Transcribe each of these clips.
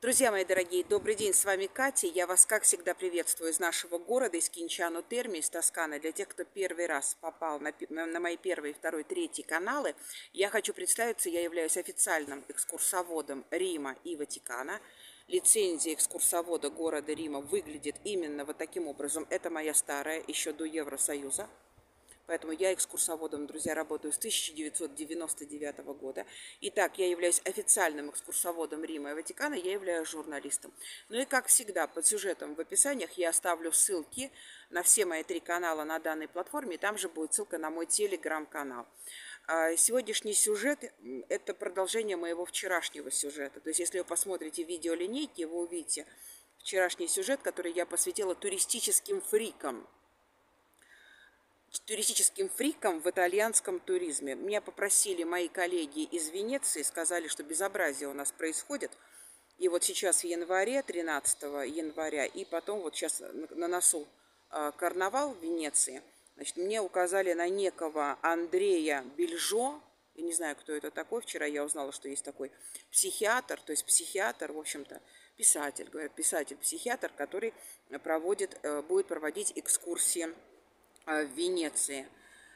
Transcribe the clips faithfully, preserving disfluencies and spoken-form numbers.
Друзья мои дорогие, добрый день, с вами Катя. Я вас, как всегда, приветствую из нашего города, из Кинчано Терми, из Тосканы. Для тех, кто первый раз попал на, на мои первый, второй, третий каналы, я хочу представиться, я являюсь официальным экскурсоводом Рима и Ватикана. Лицензия экскурсовода города Рима выглядит именно вот таким образом. Это моя старая, еще до Евросоюза. Поэтому я экскурсоводом, друзья, работаю с тысяча девятьсот девяносто девятого года. Итак, я являюсь официальным экскурсоводом Рима и Ватикана, я являюсь журналистом. Ну и, как всегда, под сюжетом в описаниях я оставлю ссылки на все мои три канала на данной платформе, и там же будет ссылка на мой телеграм-канал. Сегодняшний сюжет – это продолжение моего вчерашнего сюжета. То есть, если вы посмотрите видеолинейки, вы увидите вчерашний сюжет, который я посвятила туристическим фрикам. туристическим фрикам в итальянском туризме. Меня попросили мои коллеги из Венеции, сказали, что безобразие у нас происходит. И вот сейчас в январе, тринадцатого января, и потом вот сейчас на носу карнавал в Венеции, значит, мне указали на некого Андрея Бельжо. Я не знаю, кто это такой. Вчера я узнала, что есть такой психиатр, то есть психиатр, в общем-то, писатель, говорят, писатель-психиатр, который проводит, будет проводить экскурсии в Венеции.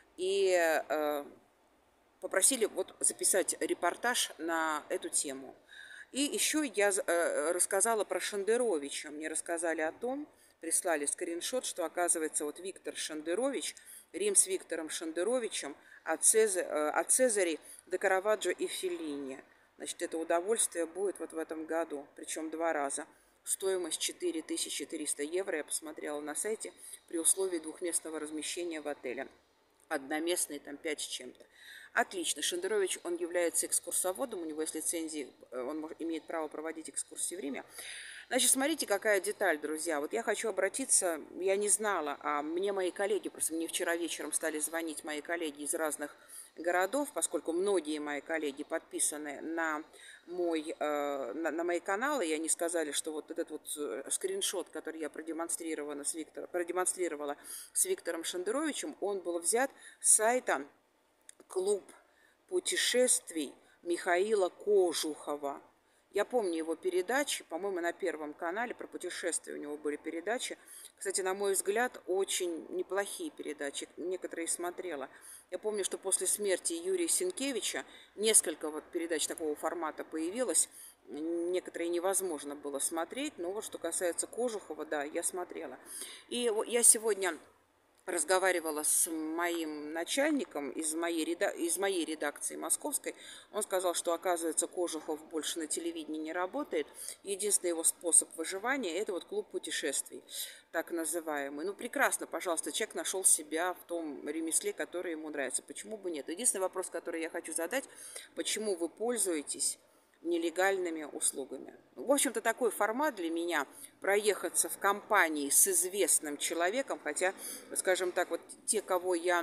И э, попросили вот записать репортаж на эту тему. И еще я э, рассказала про Шендеровича. Мне рассказали о том, прислали скриншот, что, оказывается, вот Виктор Шендерович, Рим с Виктором Шендеровичем, от, Цезарь, э, от Цезарей до Караваджо и Феллини. Значит, это удовольствие будет вот в этом году, причем два раза. Стоимость четыре тысячи триста евро, я посмотрела на сайте, при условии двухместного размещения в отеле. Одноместный там пять с чем-то. Отлично. Шендерович, он является экскурсоводом, у него есть лицензия, он имеет право проводить экскурсии в Риме. Значит, смотрите, какая деталь, друзья. Вот я хочу обратиться, я не знала, а мне мои коллеги, просто мне вчера вечером стали звонить мои коллеги из разных городов, поскольку многие мои коллеги подписаны на мой, э, на, на мои каналы, и они сказали, что вот этот вот скриншот, который я продемонстрировала с, Виктор, продемонстрировала с Виктором Шендеровичем, он был взят с сайта «Клуб путешествий» Михаила Кожухова. Я помню его передачи, по-моему, на Первом канале про путешествия у него были передачи. Кстати, на мой взгляд, очень неплохие передачи, некоторые смотрела. Я помню, что после смерти Юрия Сенкевича несколько вот передач такого формата появилось. Некоторые невозможно было смотреть, но вот что касается Кожухова, да, я смотрела. И я сегодня разговаривала с моим начальником из моей, реда... из моей редакции московской. Он сказал, что, оказывается, Кожухов больше на телевидении не работает. Единственный его способ выживания – это вот клуб путешествий, так называемый. Ну, прекрасно, пожалуйста, человек нашел себя в том ремесле, которое ему нравится. Почему бы нет? Единственный вопрос, который я хочу задать – почему вы пользуетесь нелегальными услугами? В общем-то, такой формат для меня – проехаться в компании с известным человеком, хотя, скажем так, вот те, кого я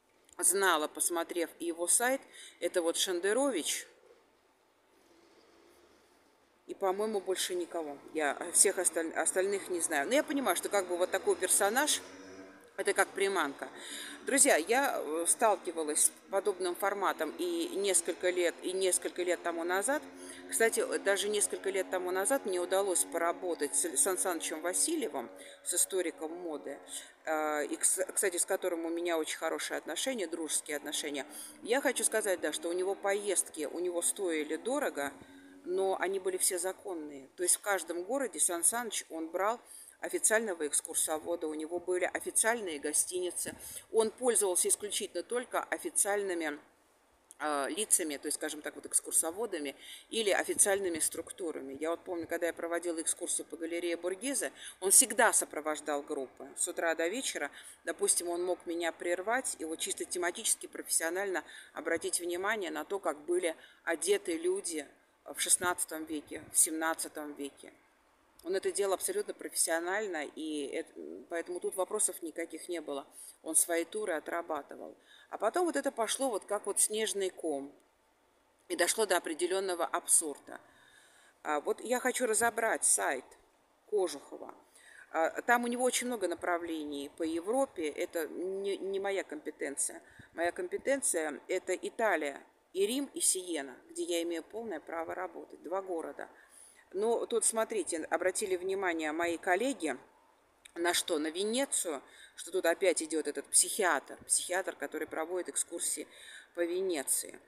знала, посмотрев его сайт, это вот Шендерович и, по-моему, больше никого. Я всех осталь... остальных не знаю. Но я понимаю, что как бы вот такой персонаж – это как приманка. Друзья, я сталкивалась с подобным форматом и несколько лет, и несколько лет тому назад. Кстати, даже несколько лет тому назад мне удалось поработать с Сан Санычем Васильевым, с историком моды, и, кстати, с которым у меня очень хорошие отношения, дружеские отношения. Я хочу сказать, да, что у него поездки, у него стоили дорого, но они были все законные. То есть в каждом городе Сан Саныч, он брал официального экскурсовода, у него были официальные гостиницы. Он пользовался исключительно только официальными э, лицами, то есть, скажем так, вот экскурсоводами или официальными структурами. Я вот помню, когда я проводила экскурсию по галерее Боргезе, он всегда сопровождал группы с утра до вечера. Допустим, он мог меня прервать и вот чисто тематически, профессионально обратить внимание на то, как были одеты люди в шестнадцатом веке, в семнадцатом веке. Он это делал абсолютно профессионально, и это, поэтому тут вопросов никаких не было. Он свои туры отрабатывал. А потом вот это пошло вот как вот снежный ком. И дошло до определенного абсурда. А вот я хочу разобрать сайт Кожухова. А там у него очень много направлений по Европе. Это не, не моя компетенция. Моя компетенция – это Италия, и Рим, и Сиена, где я имею полное право работать. Два города. Но тут, смотрите, обратили внимание мои коллеги на что? На Венецию, что тут опять идет этот психиатр, психиатр, который проводит экскурсии по Венеции.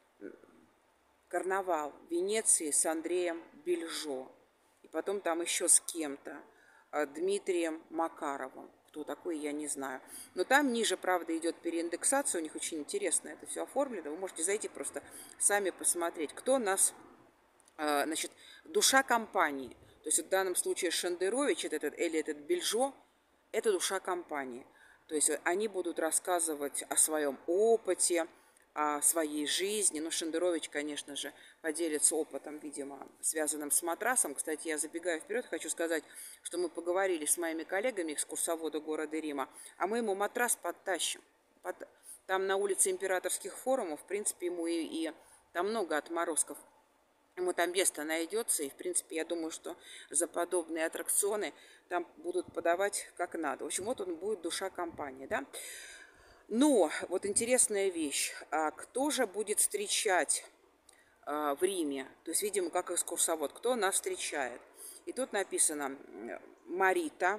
Карнавал в Венеции с Андреем Бельжо. И потом там еще с кем-то, Дмитрием Макаровым. Кто такой, я не знаю. Но там ниже, правда, идет переиндексация. У них очень интересно это все оформлено. Вы можете зайти просто сами посмотреть, кто нас, значит, душа компании. То есть в данном случае Шендерович этот, или этот Бельжо, это душа компании. То есть они будут рассказывать о своем опыте, о своей жизни. Ну, Шендерович, конечно же, поделится опытом, видимо, связанным с матрасом. Кстати, я забегаю вперед, хочу сказать, что мы поговорили с моими коллегами, экскурсовода города Рима, а мы ему матрас подтащим. Там на улице Императорских форумов, в принципе, ему и, и там много отморозков. Ему там место найдется, и, в принципе, я думаю, что за подобные аттракционы там будут подавать как надо. В общем, вот он будет душа компании, да. Но вот интересная вещь. А кто же будет встречать а, в Риме? То есть, видимо, как экскурсовод. Кто нас встречает? И тут написано Марита,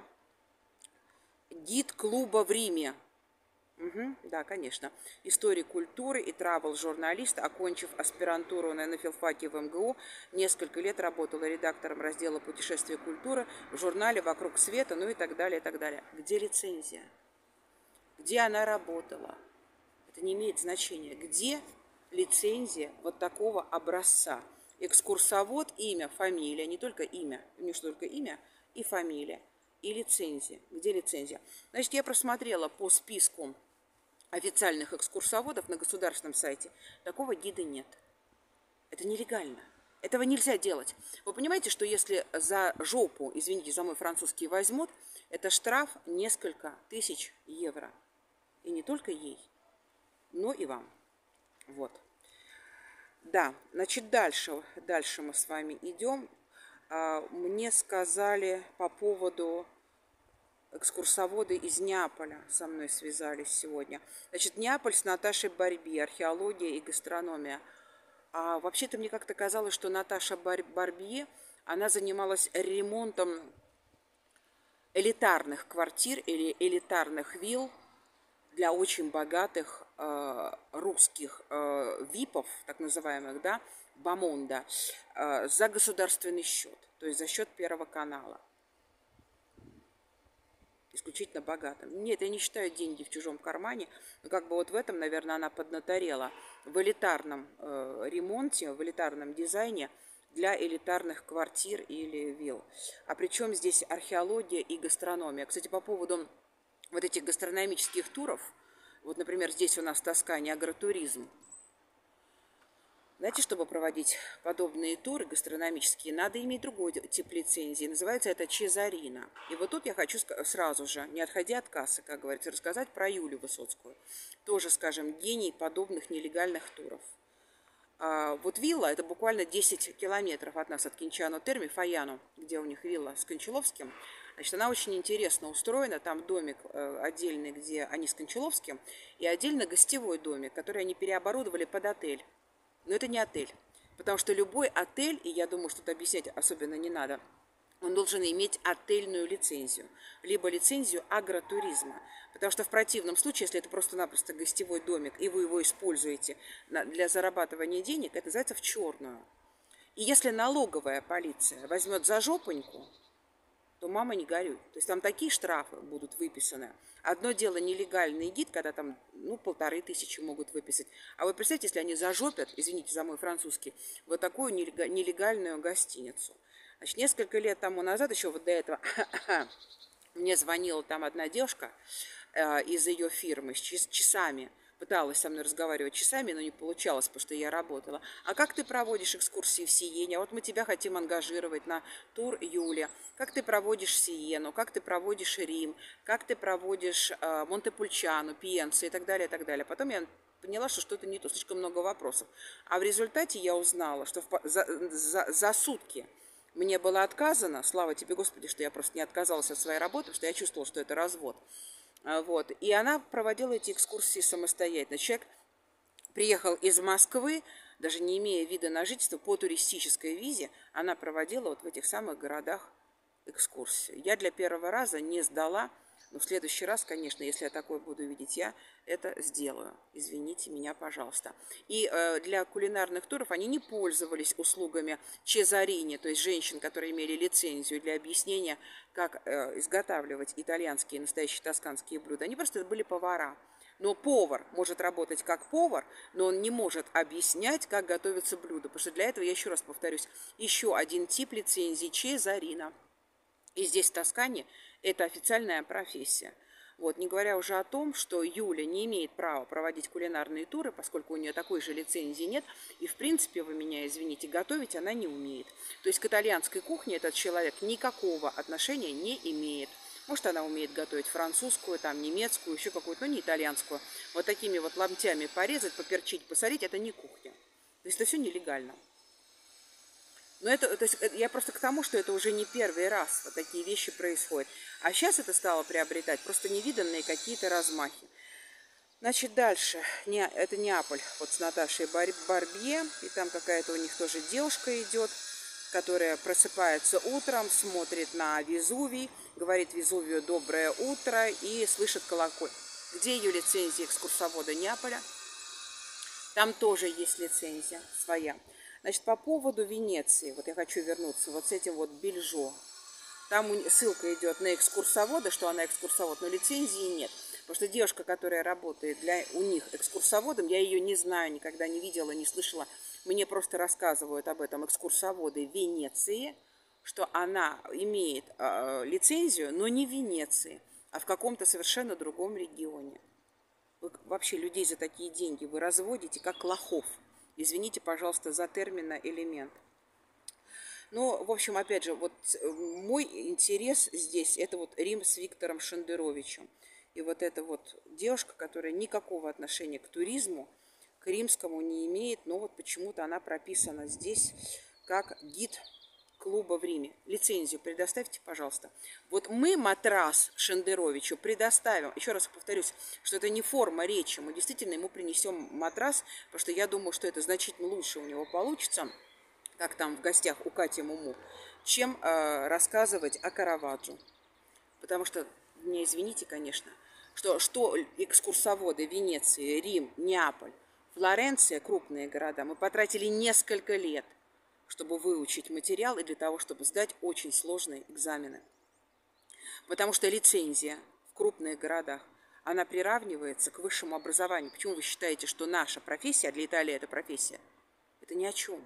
гид клуба в Риме. Угу, да, конечно. Историк культуры и травел-журналист, окончив аспирантуру на филфаке в эм гэ у, несколько лет работала редактором раздела «Путешествия и культура» в журнале «Вокруг света», ну и так далее, и так далее. Где лицензия? Где она работала? Это не имеет значения. Где лицензия вот такого образца? Экскурсовод, имя, фамилия, не только имя, не что только имя, и фамилия, и лицензия. Где лицензия? Значит, я просмотрела по списку официальных экскурсоводов на государственном сайте. Такого гида нет. Это нелегально. Этого нельзя делать. Вы понимаете, что если за жопу, извините за мой французский, возьмут, это штраф несколько тысяч евро. И не только ей, но и вам. Вот. Да, значит, дальше, дальше мы с вами идем. Мне сказали по поводу экскурсоводы из Неаполя, со мной связались сегодня. Значит, Неаполь с Наташей Барби, археология и гастрономия. А вообще-то мне как-то казалось, что Наташа Барби, она занималась ремонтом элитарных квартир или элитарных вилл для очень богатых э, русских э, випов, так называемых, да, бомонда, э, за государственный счет, то есть за счет Первого канала. Исключительно богатым. Нет, я не считаю деньги в чужом кармане, но как бы вот в этом, наверное, она поднаторела. В элитарном э, ремонте, в элитарном дизайне для элитарных квартир или вилл. А причем здесь археология и гастрономия. Кстати, по поводу вот этих гастрономических туров, вот, например, здесь у нас в Тоскане агротуризм. Знаете, чтобы проводить подобные туры гастрономические, надо иметь другой тип лицензии. Называется это Чезарина. И вот тут я хочу сразу же, не отходя от кассы, как говорится, рассказать про Юлю Высоцкую. Тоже, скажем, гений подобных нелегальных туров. А вот вилла, это буквально десять километров от нас, от Кинчано Терми, Фаяну, где у них вилла с Кончаловским. Значит, она очень интересно устроена. Там домик отдельный, где они с Кончаловским, и отдельно гостевой домик, который они переоборудовали под отель. Но это не отель, потому что любой отель, и я думаю, что это объяснять особенно не надо, он должен иметь отельную лицензию, либо лицензию агротуризма. Потому что в противном случае, если это просто-напросто гостевой домик, и вы его используете для зарабатывания денег, это называется в черную. И если налоговая полиция возьмет за жопоньку, то мама не горюй. То есть там такие штрафы будут выписаны. Одно дело нелегальный гид, когда там, ну, полторы тысячи могут выписать. А вы представьте, если они зажопят, извините за мой французский, вот такую нелегальную гостиницу. Значит, несколько лет тому назад, еще вот до этого, мне звонила там одна девушка э, из ее фирмы с часами. Пыталась со мной разговаривать часами, но не получалось, потому что я работала. А как ты проводишь экскурсии в Сиене? А вот мы тебя хотим ангажировать на тур Юля. Как ты проводишь Сиену? Как ты проводишь Рим? Как ты проводишь э, Монтепульчану, Пьенцу и так далее, и так далее. Потом я поняла, что что-то не то, слишком много вопросов. А в результате я узнала, что в, за, за, за сутки мне было отказано. Слава тебе, Господи, что я просто не отказалась от своей работы, потому что я чувствовала, что это развод. Вот. И она проводила эти экскурсии самостоятельно. Человек приехал из Москвы, даже не имея вида на жительство, по туристической визе, она проводила вот в этих самых городах экскурсию. Я для первого раза не сдала, но в следующий раз, конечно, если я такое буду видеть, я это сделаю. Извините меня, пожалуйста. И э, для кулинарных туров они не пользовались услугами Чезарини, то есть женщин, которые имели лицензию для объяснения, как э, изготавливать итальянские настоящие тосканские блюда. Они просто были повара. Но повар может работать как повар, но он не может объяснять, как готовится блюдо. Потому что для этого, я еще раз повторюсь, еще один тип лицензии Чезарина. И здесь в Тоскане это официальная профессия. Вот, не говоря уже о том, что Юля не имеет права проводить кулинарные туры, поскольку у нее такой же лицензии нет. И, в принципе, вы меня извините, готовить она не умеет. То есть к итальянской кухне этот человек никакого отношения не имеет. Может, она умеет готовить французскую, там, немецкую, еще какую-то, но не итальянскую. Вот такими вот ломтями порезать, поперчить, посолить – это не кухня. То есть это все нелегально. Но это, то есть, я просто к тому, что это уже не первый раз вот такие вещи происходят. А сейчас это стало приобретать просто невиданные какие-то размахи. Значит, дальше. Не, это Неаполь. Вот с Наташей Барбье. И там какая-то у них тоже девушка идет, которая просыпается утром, смотрит на Везувий, говорит Везувию «доброе утро» и слышит колокольчик. Где ее лицензия экскурсовода Неаполя? Там тоже есть лицензия своя. Значит, по поводу Венеции, вот я хочу вернуться вот с этим вот Бельжо. Там ссылка идет на экскурсовода, что она экскурсовод, но лицензии нет. Потому что девушка, которая работает для, у них экскурсоводом, я ее не знаю, никогда не видела, не слышала. Мне просто рассказывают об этом экскурсоводы Венеции, что она имеет э, лицензию, но не в Венеции, а в каком-то совершенно другом регионе. Вы вообще людей за такие деньги вы разводите, как лохов. Извините, пожалуйста, за термин элемент. Ну, в общем, опять же, вот мой интерес здесь, это вот Рим с Виктором Шендеровичем. И вот эта вот девушка, которая никакого отношения к туризму, к римскому не имеет, но вот почему-то она прописана здесь как гид клуба в Риме. Лицензию предоставьте, пожалуйста. Вот мы матрас Шендеровичу предоставим. Еще раз повторюсь, что это не форма речи. Мы действительно ему принесем матрас, потому что я думаю, что это значительно лучше у него получится, как там в гостях у Кати Муму, чем э, рассказывать о Караваджо. Потому что, меня извините, конечно, что, что экскурсоводы Венеции, Рим, Неаполь, Флоренция, крупные города, мы потратили несколько лет, чтобы выучить материал и для того, чтобы сдать очень сложные экзамены. Потому что лицензия в крупных городах, она приравнивается к высшему образованию. Почему вы считаете, что наша профессия, для Италии это профессия? Это ни о чем.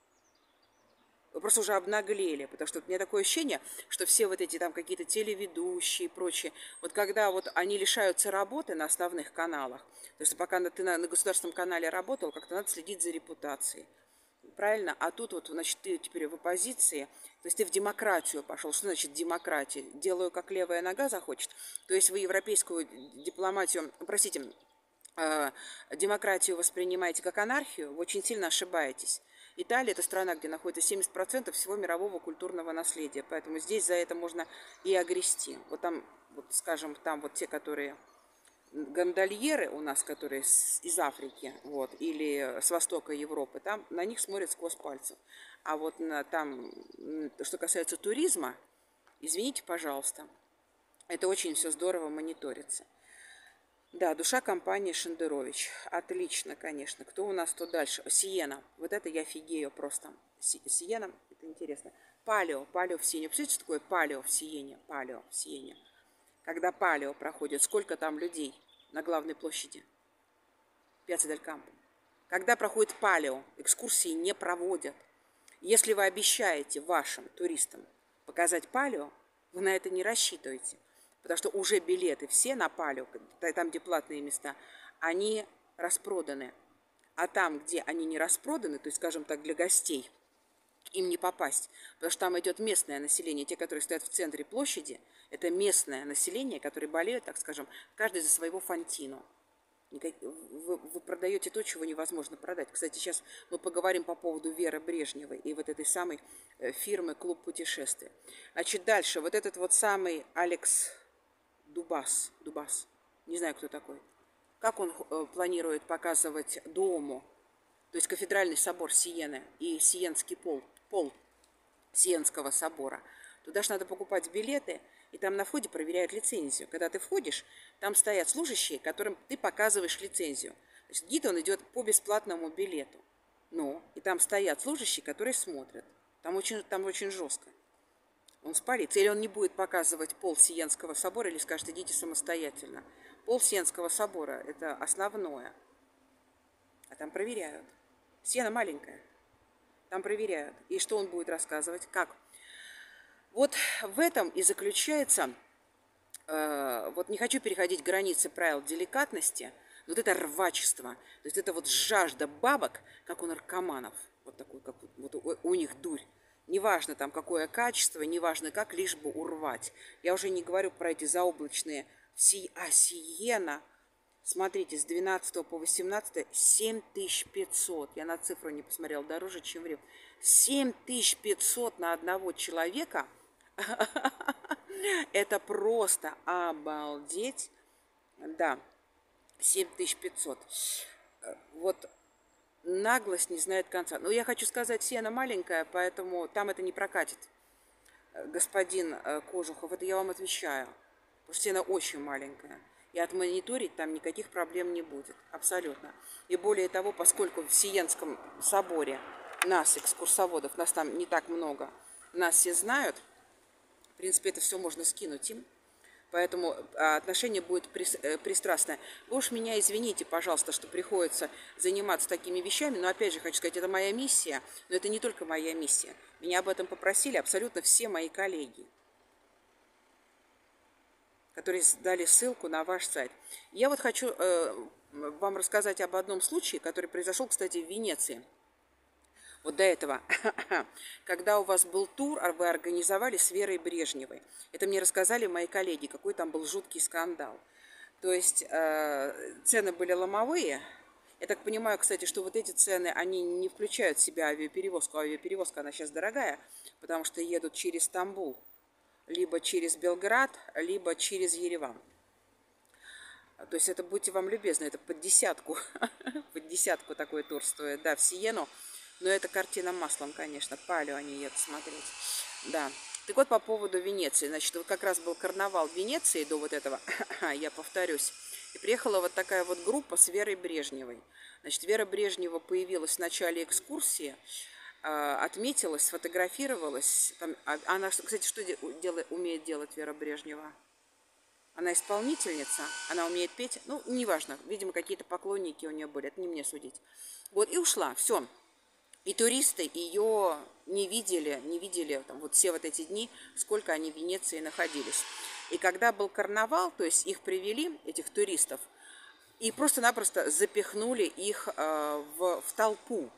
Вы просто уже обнаглели, потому что у меня такое ощущение, что все вот эти там какие-то телеведущие и прочее, вот когда вот они лишаются работы на основных каналах, то есть пока ты на, на государственном канале работал, как-то надо следить за репутацией. Правильно? А тут вот, значит, ты теперь в оппозиции, то есть ты в демократию пошел. Что значит демократия? Делаю, как левая нога захочет. То есть вы европейскую дипломатию, простите, э, демократию воспринимаете как анархию, вы очень сильно ошибаетесь. Италия – это страна, где находится семьдесят процентов всего мирового культурного наследия, поэтому здесь за это можно и огрести. Вот там, вот, скажем, там вот те, которые гондольеры у нас, которые с, из Африки, вот, или с востока Европы, там на них смотрят сквозь пальцев. А вот на, там, что касается туризма, извините, пожалуйста, это очень все здорово мониторится. Да, душа компании Шендерович. Отлично, конечно. Кто у нас тут дальше? Сиена. Вот это я офигею просто. Сиена, это интересно. Палео, палео в Сиене. Представляете, что такое палео в Сиене? Палео в Сиене. Когда палео проходит, сколько там людей на главной площади? Пьяцца дель Кампо. Когда проходит палео, экскурсии не проводят. Если вы обещаете вашим туристам показать палео, вы на это не рассчитываете. Потому что уже билеты все на палео, там, где платные места, они распроданы. А там, где они не распроданы, то есть, скажем так, для гостей, им не попасть. Потому что там идет местное население. Те, которые стоят в центре площади, это местное население, которое болеют, так скажем, каждый за своего фантино. Вы, вы продаете то, чего невозможно продать. Кстати, сейчас мы поговорим по поводу Веры Брежневой и вот этой самой фирмы «Клуб путешествий». Значит, дальше. Вот этот вот самый Алекс Дубас. Дубас. Не знаю, кто такой. Как он э, планирует показывать Дуомо? То есть кафедральный собор Сиены и Сиенский пол, пол Сиенского собора. Туда же надо покупать билеты, и там на входе проверяют лицензию. Когда ты входишь, там стоят служащие, которым ты показываешь лицензию. То есть гид, он идет по бесплатному билету. Ну, и там стоят служащие, которые смотрят. Там очень, там очень жестко. Он спалится. Или он не будет показывать пол Сиенского собора, или скажет, идите самостоятельно. Пол Сиенского собора – это основное. А там проверяют. Сиена маленькая. Там проверяют. И что он будет рассказывать? Как? Вот в этом и заключается, э, вот не хочу переходить границы правил деликатности, но вот это рвачество, то есть это вот жажда бабок, как у наркоманов, вот такой, как вот у, у них дурь. Неважно там какое качество, неважно как, лишь бы урвать. Я уже не говорю про эти заоблачные, а Сиена, смотрите, с двенадцатого по восемнадцатое семь тысяч пятьсот. Я на цифру не посмотрела, дороже, чем в Рим. семь тысяч пятьсот на одного человека. Это просто обалдеть. Да, семь тысяч пятьсот. Вот наглость не знает конца. Но я хочу сказать, Сиена маленькая, поэтому там это не прокатит. Господин Кожухов, это я вам отвечаю. Потому что Сиена очень маленькая. И отмониторить там никаких проблем не будет. Абсолютно. И более того, поскольку в Сиенском соборе нас, экскурсоводов, нас там не так много, нас все знают, в принципе, это все можно скинуть им. Поэтому отношение будет пристрастное. Вы уж меня извините, пожалуйста, что приходится заниматься такими вещами. Но опять же хочу сказать, это моя миссия. Но это не только моя миссия. Меня об этом попросили абсолютно все мои коллеги, которые дали ссылку на ваш сайт. Я вот хочу э, вам рассказать об одном случае, который произошел, кстати, в Венеции. Вот до этого, когда у вас был тур, вы организовали с Верой Брежневой. Это мне рассказали мои коллеги, какой там был жуткий скандал. То есть э, цены были ломовые. Я так понимаю, кстати, что вот эти цены, они не включают в себя авиаперевозку. Авиаперевозка, она сейчас дорогая, потому что едут через Стамбул, либо через Белград, либо через Ереван. То есть это, будьте вам любезны, это под десятку. Под десятку такой тур стоит, да, в Сиену. Но это картина маслом, конечно. Палео они едут смотреть. Да. Так вот, по поводу Венеции. Значит, вот как раз был карнавал в Венеции до вот этого, я повторюсь. И приехала вот такая вот группа с Верой Брежневой. Значит, Вера Брежнева появилась в начале экскурсии, отметилась, сфотографировалась. Там, она, кстати, что делает, умеет делать Вера Брежнева? Она исполнительница, она умеет петь. Ну, неважно, видимо, какие-то поклонники у нее были, это не мне судить. Вот, и ушла, все. И туристы ее не видели, не видели там, вот все вот эти дни, сколько они в Венеции находились. И когда был карнавал, то есть их привели, этих туристов, и просто-напросто запихнули их э, в, в толпу.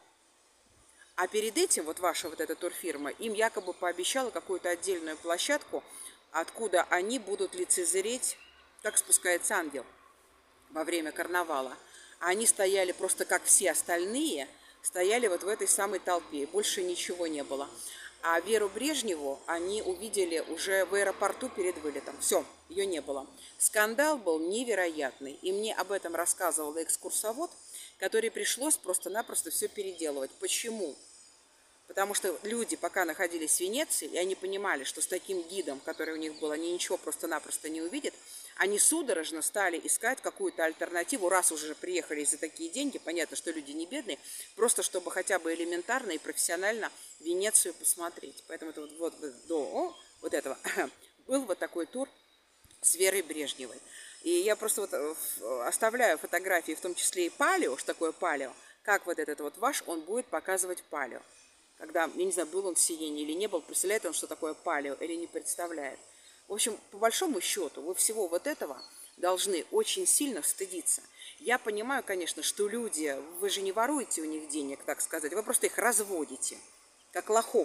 А перед этим вот ваша вот эта турфирма им якобы пообещала какую-то отдельную площадку, откуда они будут лицезреть, как спускается ангел во время карнавала. А они стояли просто как все остальные, стояли вот в этой самой толпе, больше ничего не было. А Веру Брежневу они увидели уже в аэропорту перед вылетом. Все, ее не было. Скандал был невероятный. И мне об этом рассказывал экскурсовод, который пришлось просто-напросто все переделывать. Почему? Потому что люди, пока находились в Венеции, и они понимали, что с таким гидом, который у них был, они ничего просто-напросто не увидят, они судорожно стали искать какую-то альтернативу, раз уже приехали за такие деньги, понятно, что люди не бедные, просто чтобы хотя бы элементарно и профессионально Венецию посмотреть. Поэтому это вот, вот до о, вот этого был вот такой тур с Верой Брежневой. И я просто вот оставляю фотографии, в том числе и палео, что такое палео, как вот этот вот ваш, он будет показывать палео. Когда, я не знаю, был он в Сиене или не был, представляет он, что такое палео, или не представляет. В общем, по большому счету, вы всего вот этого должны очень сильно стыдиться. Я понимаю, конечно, что люди, вы же не воруете у них денег, так сказать, вы просто их разводите, как лохов.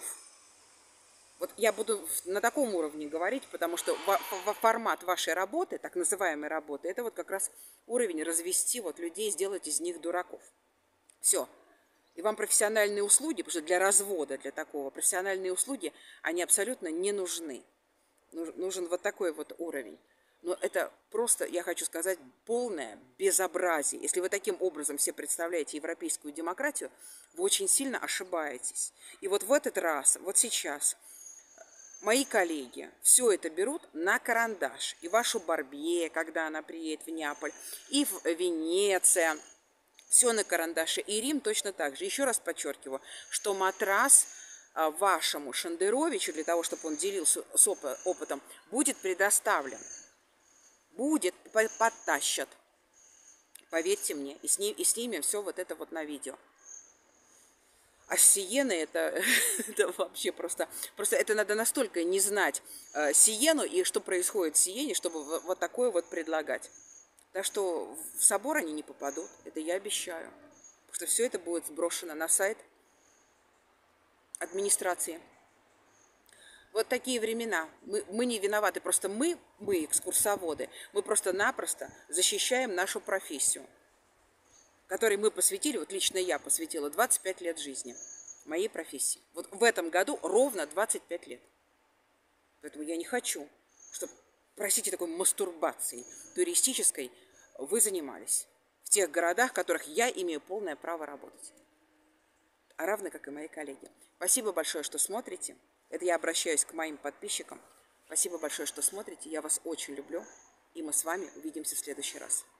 Вот я буду на таком уровне говорить, потому что формат вашей работы, так называемой работы, это вот как раз уровень развести вот людей, сделать из них дураков. Все. И вам профессиональные услуги, потому что для развода, для такого, профессиональные услуги, они абсолютно не нужны. Нужен вот такой вот уровень. Но это просто, я хочу сказать, полное безобразие. Если вы таким образом все представляете европейскую демократию, вы очень сильно ошибаетесь. И вот в этот раз, вот сейчас, мои коллеги все это берут на карандаш. И вашу Барбье, когда она приедет в Неаполь, и в Венеция. Все на карандаше. И Рим точно так же. Еще раз подчеркиваю, что матрас вашему Шендеровичу, для того, чтобы он делился с опытом, будет предоставлен. Будет, подтащат. Поверьте мне. И, сним, и снимем все вот это вот на видео. А Сиена это, это вообще просто... Просто это надо настолько не знать э, Сиену и что происходит в Сиене, чтобы вот такое вот предлагать. Так что в собор они не попадут. Это я обещаю. Потому что все это будет сброшено на сайт администрации. Вот такие времена. Мы, мы не виноваты. Просто мы, мы, экскурсоводы, мы просто-напросто защищаем нашу профессию, которой мы посвятили, вот лично я посвятила двадцать пять лет жизни моей профессии. Вот в этом году ровно двадцать пять лет. Поэтому я не хочу, чтобы, простите, такой мастурбацией туристической вы занимались в тех городах, в которых я имею полное право работать. А равно как и мои коллеги. Спасибо большое, что смотрите. Это я обращаюсь к моим подписчикам. Спасибо большое, что смотрите. Я вас очень люблю. И мы с вами увидимся в следующий раз.